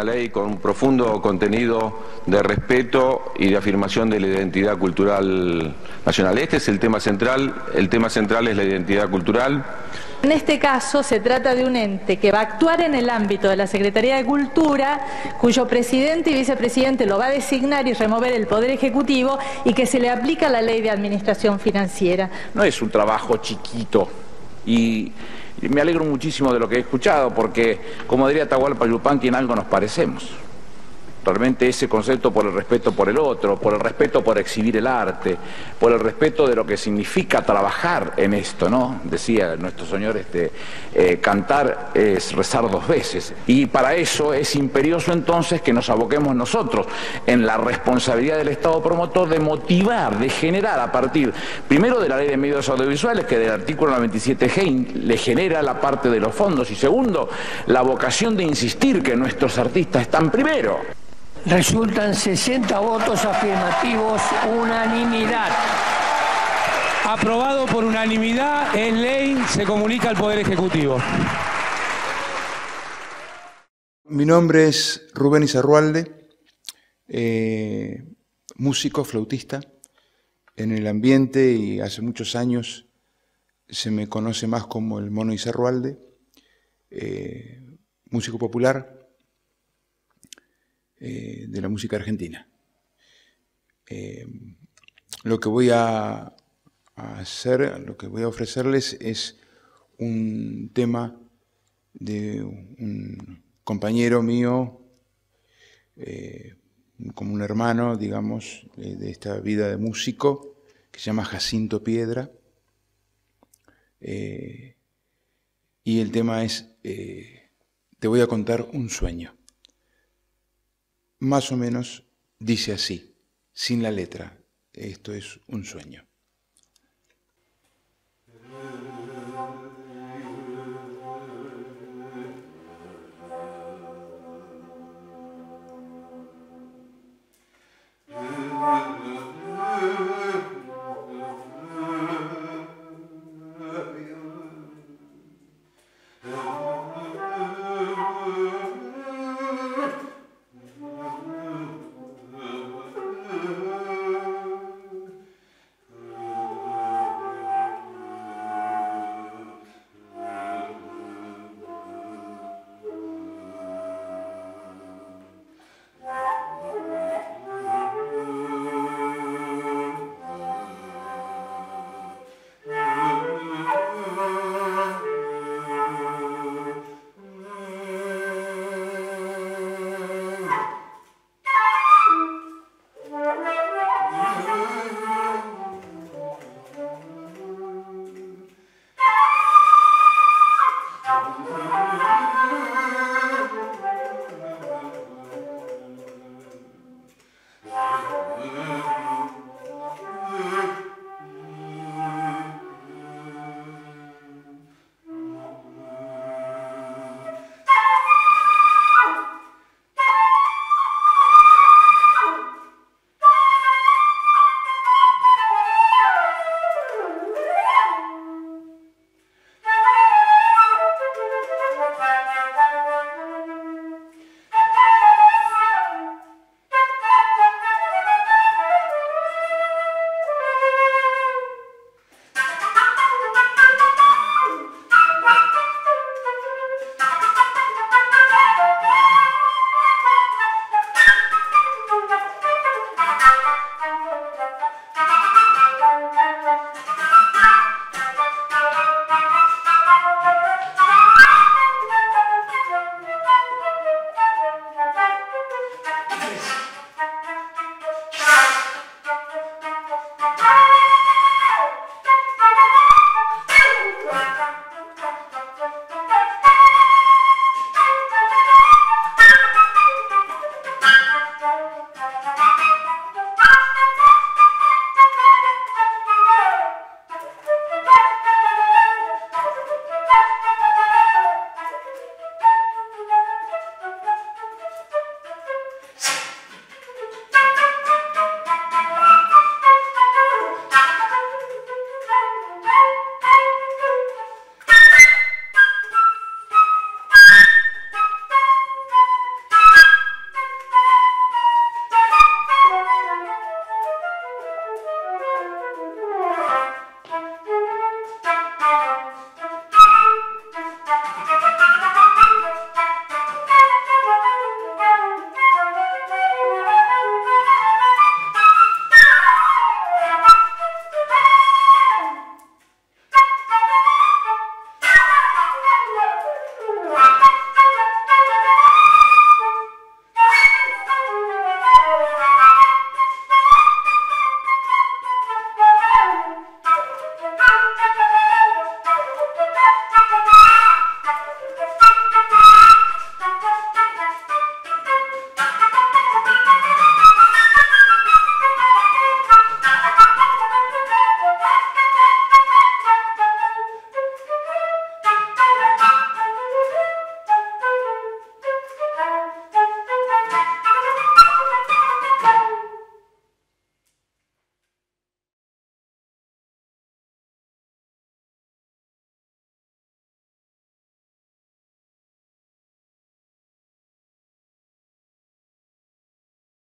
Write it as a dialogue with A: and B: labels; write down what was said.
A: una ley con un profundo contenido de respeto y de afirmación de la identidad cultural nacional. Este es el tema central es la identidad cultural.
B: En este caso se trata de un ente que va a actuar en el ámbito de la Secretaría de Cultura, cuyo presidente y vicepresidente lo va a designar y remover el Poder Ejecutivo y que se le aplica la Ley de Administración Financiera.
C: No es un trabajo chiquito y me alegro muchísimo de lo que he escuchado porque, como diría Atahualpa Yupanqui, en algo nos parecemos. Realmente ese concepto por el respeto por el otro, por el respeto por exhibir el arte, por el respeto de lo que significa trabajar en esto, ¿no? Decía nuestro señor, cantar es rezar dos veces. Y para eso es imperioso entonces que nos aboquemos nosotros en la responsabilidad del Estado promotor de motivar, de generar a partir, primero de la Ley de Medios Audiovisuales, que del artículo 97G le genera la parte de los fondos, y segundo, la vocación de insistir que nuestros artistas están primero.
D: Resultan 60 votos afirmativos, unanimidad.
E: Aprobado por unanimidad, en ley, se comunica al Poder Ejecutivo.
F: Mi nombre es Rubén Izarrualde, músico, flautista. En el ambiente y hace muchos años se me conoce más como el Mono Izarrualde, músico popular de la música argentina. Lo que voy a hacer, lo que voy a ofrecerles es un tema de un compañero mío, como un hermano, digamos, de esta vida de músico, que se llama Jacinto Piedra. Y el tema es, te voy a contar un sueño. Más o menos dice así, sin la letra, esto es un sueño.